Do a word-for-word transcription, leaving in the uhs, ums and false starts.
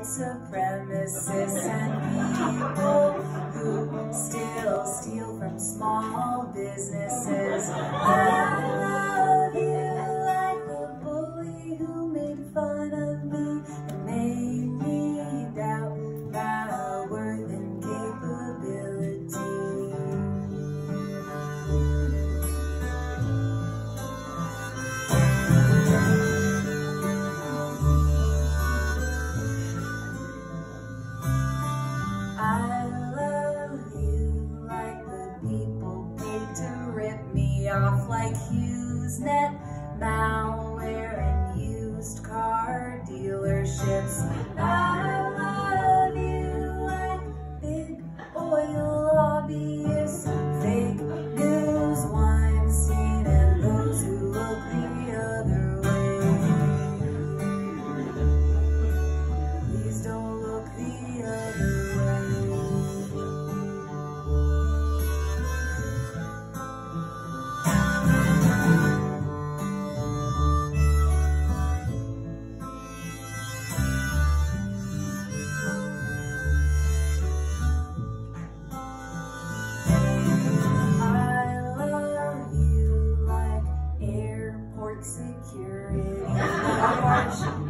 supremacists and people who still steal from small businesses. I love you like the bully who made fun of me and made me doubt my worth and capability. I love you like the people paid to rip me off, like HughesNet, malware, and used car dealerships. I love you like big oil lobbyists, fake news, Weinstein, and those who look the other way. Please don't look the other way. Security,